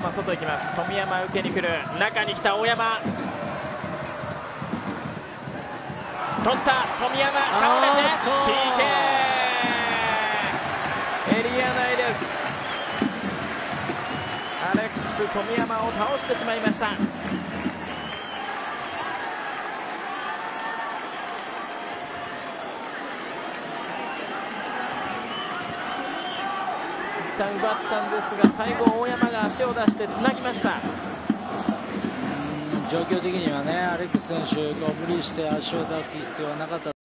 山外行きます。富山受けに来る、中に来た大山、取った富山、倒れて PK、 エリア内です。アレックス富山を倒してしまいました。一旦奪ったんですが、最後大山が足を出してつなぎました。 状況的にはね、アレックス選手が無理して足を出す必要はなかった。